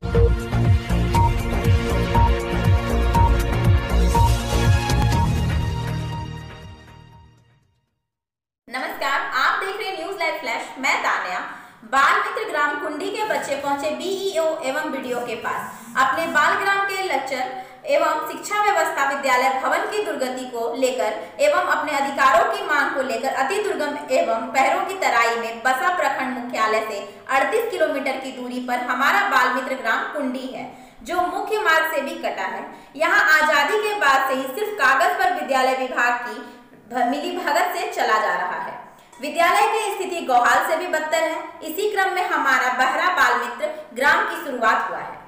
नमस्कार, आप देख रहे हैं न्यूज लाइव फ्लैश। मैं तान्या। बाल मित्र ग्राम कुंडी के बच्चे पहुंचे बीईओ एवं बीडीओ के पास। अपने बाल ग्राम के लचर एवं शिक्षा व्यवस्था विद्यालय भवन की दुर्गति को लेकर एवं अपने अधिकारों की मांग को लेकर अति दुर्गम एवं पहरों की तराई में बसा प्रखंड मुख्यालय से 38 किलोमीटर की दूरी पर हमारा बाल मित्र ग्राम कुंडी है, जो मुख्य मार्ग से भी कटा है। यहाँ आजादी के बाद से ही सिर्फ कागज पर विद्यालय विभाग की मिली भगत से चला जा रहा है। विद्यालय की स्थिति गोहाल से भी बदतर है। इसी क्रम में हमारा बहरा बाल मित्र ग्राम की शुरुआत हुआ है।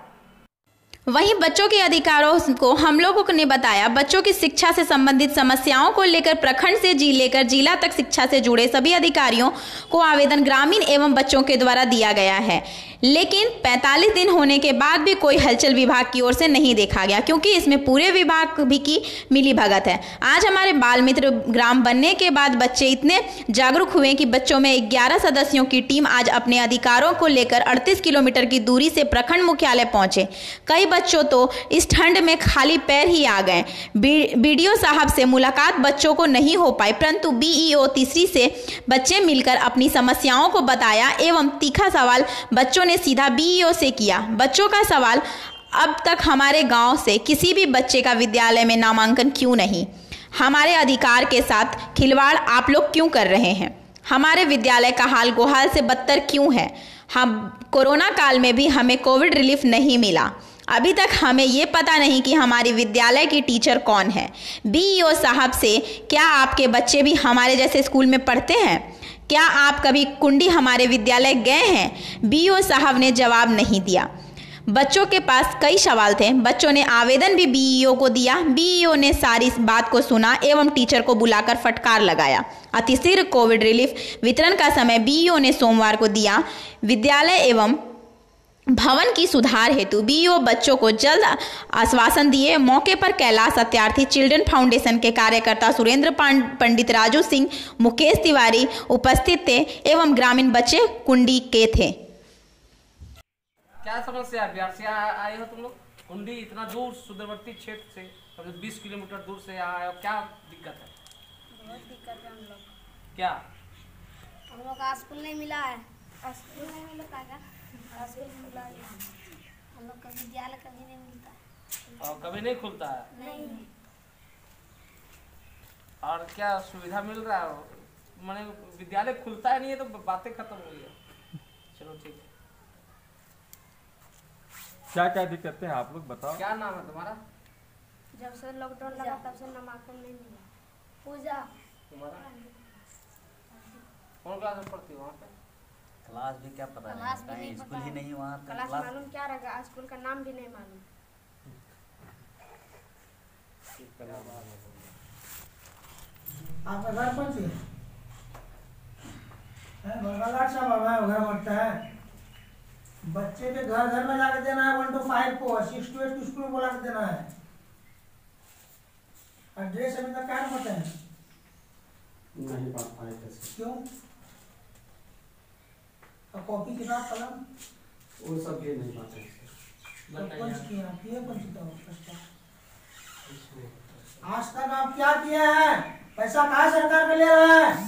वहीं बच्चों के अधिकारों को हम लोगों ने बताया। बच्चों की शिक्षा से संबंधित समस्याओं को लेकर प्रखंड से लेकर जिला तक शिक्षा से जुड़े सभी अधिकारियों को आवेदन ग्रामीण एवं बच्चों के द्वारा दिया गया है, लेकिन 45 दिन होने के बाद भी कोई हलचल विभाग की ओर से नहीं देखा गया, क्योंकि इसमें पूरे विभाग भी की मिली भगत है। आज हमारे बाल मित्र ग्राम बनने के बाद बच्चे इतने जागरूक हुए कि बच्चों में 11 सदस्यों की टीम आज अपने अधिकारों को लेकर 38 किलोमीटर की दूरी से प्रखंड मुख्यालय पहुंचे। कई बच्चों तो इस ठंड में खाली पैर ही आ गए। बीडीओ साहब से मुलाकात बच्चों को नहीं हो पाई, परंतु बीईओ तीसरी से बच्चे मिलकर अपनी समस्याओं को बताया एवं तीखा सवाल बच्चों ने सीधा बीईओ से किया। बच्चों का सवाल, अब तक हमारे गांव से किसी भी बच्चे का विद्यालय में नामांकन क्यों नहीं? हमारे अधिकार के साथ खिलवाड़ आप लोग क्यों कर रहे हैं? हमारे विद्यालय का हाल गोहाल से बदतर क्यों है? हम कोरोना काल में भी हमें कोविड रिलीफ नहीं मिला। अभी तक हमें ये पता नहीं कि हमारी विद्यालय की टीचर कौन है। बीईओ साहब से, क्या आपके बच्चे भी हमारे जैसे स्कूल में पढ़ते हैं? क्या आप कभी कुंडी हमारे विद्यालय गए हैं? बीईओ साहब ने जवाब नहीं दिया। बच्चों के पास कई सवाल थे। बच्चों ने आवेदन भी बीईओ को दिया। बीईओ ने सारी बात को सुना एवं टीचर को बुलाकर फटकार लगाया। अतिशीघ्र कोविड रिलीफ वितरण का समय बीईओ ने सोमवार को दिया। विद्यालय एवं भवन की सुधार हेतु बीईओ बच्चों को जल्द आश्वासन दिए। मौके पर कैलाश सत्यार्थी चिल्ड्रन फाउंडेशन के कार्यकर्ता सुरेंद्र पंडित, राजू सिंह, मुकेश तिवारी उपस्थित थे एवं ग्रामीण बच्चे कुंडी के थे। क्या समस्या है? बिहार से आए हो तुम लोग? कुंडी इतना दूर सुदूरवर्ती क्षेत्र से, 20 किलोमीटर दूर से यहाँ आए हो, क्या दिक्कत है? बहुत दिक्कत है हम लोग। क्या? हम लोग का स्कूल नहीं मिला है। स्कूल नहीं मिलता है? स्कूल मिला है। हम लोग का विद्यालय कभी नहीं मिलता है। और कभी नहीं खुलता है? नहीं। और क्या सुविधा मिल रहा है? मैंने विद्यालय खुलता है नहीं है तो बातें खत्म हो गई। चलो ठीक है। क्या क्या दिक्कतें हैं आप लोग बताओ। क्या नाम है तुम्हारा? जब से लॉकडाउन लगा तब से नामांकन नहीं मिला। पूजा। तुम्हारा कौन क्लास में पढ़ती हो? वहाँ पे क्लास भी क्या पता क्लास भी है, नहीं स्कूल पता ही है। नहीं वहाँ क्लास मालूम क्या रहेगा? स्कूल का नाम भी नहीं मालूम। आपका घर कौन सी है? बरगलाट सब घर बनता है। बच्चे के घर घर में जाके देना है 1 to 5 को, 6 to 8 स्कूल में बुला के देना है। एड्रेस अभी तक क्या पता है? नहीं बात पाए कैसे? क्यों? और कॉपी किताब कलम वो सब भी नहीं पाते हैं। कौन सी किया? कौन सी था? आज तक आप क्या किए हैं? पैसा कहाँ सरकार में ले रहा है?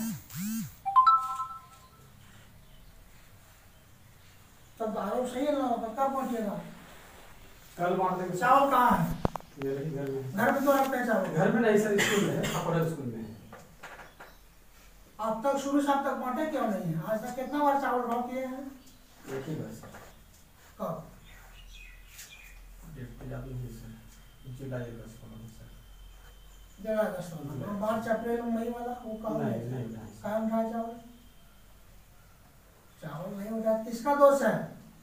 तब आरोप सही है ना? कब पहुंचेगा? कल बांट देंगे। चावल कहाँ है? मेरे ही घर में। घर में तो रखते हैं चावल। घर में नहीं सर, स्कूल में है, अपने स्कूल में है। अब तक शुरू से अब तक बांटे क्यों नहीं है? आज तक कितना बार चावल भाव किए हैं? एक ही बार सर। कब? डेट पे याद नहीं सर। जुलाई अगस्त में सर। जुलाई अगस्त में। मार्च अप्रैल मई वाला वो कहाँ है? नहीं कहाँ उठाया चावल? चावल नहीं उठाया, किसका दोष है?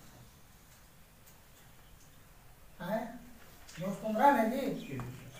दोस्त उमरान है जी।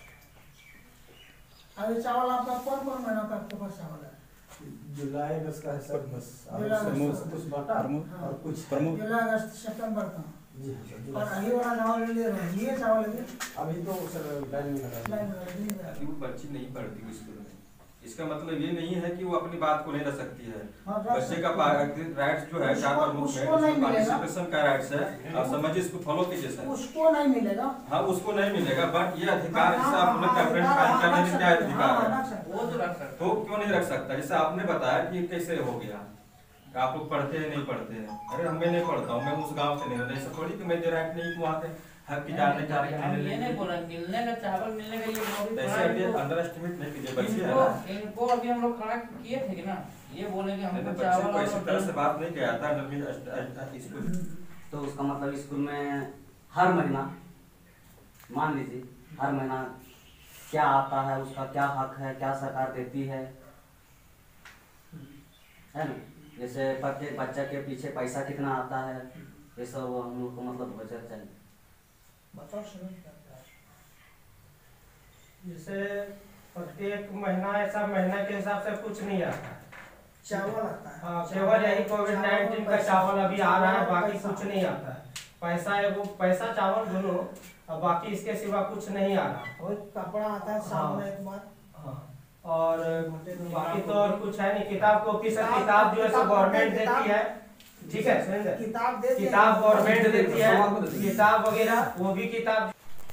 अभी चावल आपका कौन कौन महीना का आपके पास चावल है? जुलाई अगस्त का है सर बस। कुछ बाटा और कुछ जुलाई अगस्त सितंबर का। जी हाँ सर। और अभी वाला चावल ले रहे हैं, ये चावल है अभी तो सर लाइन में लगा लाइन में अभी वो बच्ची नहीं पढ़ती स्कूल में, इसका मतलब ये नहीं है कि वो अपनी बात को नहीं रख सकती है। हाँ, रख बच्चे का राइट्स जो है चार प्रमुख में, उसको नहीं उसमें मिलेगा। पार्टिसिपेशन का राइट्स है। आप समझिए, इसको फॉलो कीजिए सर। उसको नहीं मिलेगा। हाँ, उसको नहीं मिलेगा, बट ये अधिकार जैसे आप लोग का फ्रेंड फाइल करने में क्या अधिकार है, वो तो रख सकते तो क्यों नहीं रख सकता? जैसे आपने बताया कि कैसे हो गया, आप लोग पढ़ते हैं नहीं पढ़ते हैं। अरे मैं नहीं पढ़ता हूँ, मैं उस गांव से नहीं हूँ, ऐसा थोड़ी कि मैं राइट नहीं वहाँ पे हक की जानने का हम ये नहीं बोल रहे मिलने का चावल मिलने का ये बहुत ऐसे अभी अंडर एस्टिमेट नहीं कीजिए बच्चे है ना। इनको अभी हम लोग खड़ा किए थे कि ना, ये बोले कि हमको बच्चे चावल को ऐसी तरह और से बात नहीं किया था स्कूल। तो उसका मतलब स्कूल में हर महीना, मान लीजिए हर महीना क्या आता है, उसका क्या हक है, क्या सरकार देती है ना? जैसे प्रत्येक बच्चा के पीछे पैसा कितना आता है, ये सब हम लोग को मतलब बजट चाहिए। बताओ सुनो क्या है। जैसे प्रत्येक महीना ऐसा महीना के हिसाब से कुछ नहीं आता है। चावल आता है। हाँ, केवल यही कोविड-19 का चावल अभी आ रहा है, बाकी कुछ नहीं आता है। पैसा एगो पैसा चावल दोनों, और बाकी इसके सिवा कुछ नहीं आ रहा। और कपड़ा आता है साल में एक बार। हाँ, और बाकी तो और कुछ है नहीं। किताब कॉपी से किताब जो है सो गवर्नमेंट देती है, ठीक है, सुनिए, किताब दे किताब गवर्नमेंट देती है, किताब वगैरह वो भी किताब।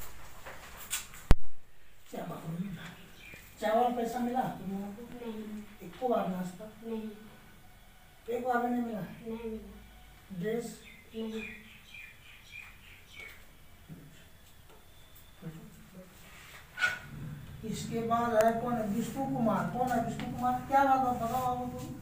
चावल पैसा मिला नहीं एक बार नाश्ता नहीं एक बार में नहीं मिला। नहीं मिला ड्रेस नहीं। इसके बाद है कौन है? विष्णु कुमार। कौन है विष्णु कुमार? क्या बात है बताओ बाबू तुम।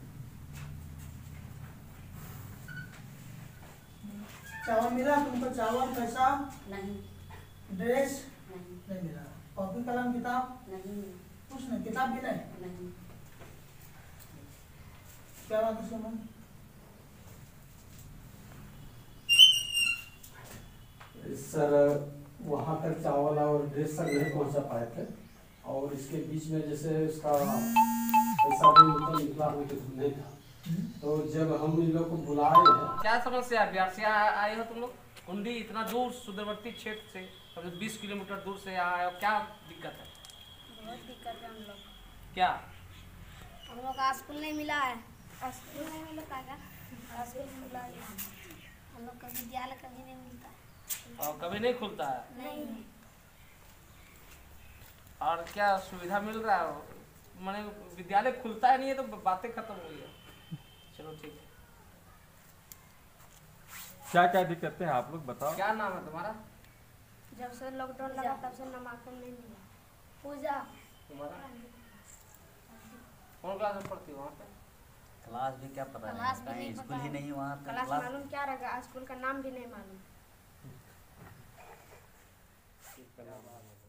चावल मिला तुमको? चावल पैसा नहीं ड्रेस नहीं नहीं मिला। कॉपी कलम किताब नहीं मिला कुछ नहीं। किताब भी नहीं। नहीं। क्या बात है सुमन? सर वहाँ तक चावल और ड्रेस तक नहीं पहुँचा पाए थे, और इसके बीच में जैसे उसका पैसा भी मतलब निकला हुआ नहीं था। तो जब हम इन लोग को बुलाए हैं, क्या समस्या है? बिहार से आए हो तुम लोग, कुंडी इतना दूर सुदूरवर्ती क्षेत्र से, करीब 20 किलोमीटर दूर से यहाँ आए हो, क्या दिक्कत है? बहुत दिक्कत है हम लोग। क्या हम लोग का स्कूल नहीं मिला है। स्कूल नहीं मिला का स्कूल मिला है। हम लोग का विद्यालय कभी नहीं मिलता है। और कभी नहीं खुलता है? नहीं। और क्या सुविधा मिल रहा है? मैंने विद्यालय खुलता है नहीं है तो बातें खत्म हो गई है। चलो ठीक है। क्या क्या दिक्कतें हैं आप लोग बताओ। क्या नाम है तुम्हारा? जब से लॉकडाउन लगा तब से नामांकन नहीं मिला। पूजा। तुम्हारा कौन क्लास में पढ़ती हो वहाँ पे? क्लास भी क्या पता क्लास भी नहीं, नहीं स्कूल पता ही है। नहीं वहाँ तक क्लास क्लास। मालूम क्या रहेगा, स्कूल का नाम भी नहीं मालूम। ठीक है।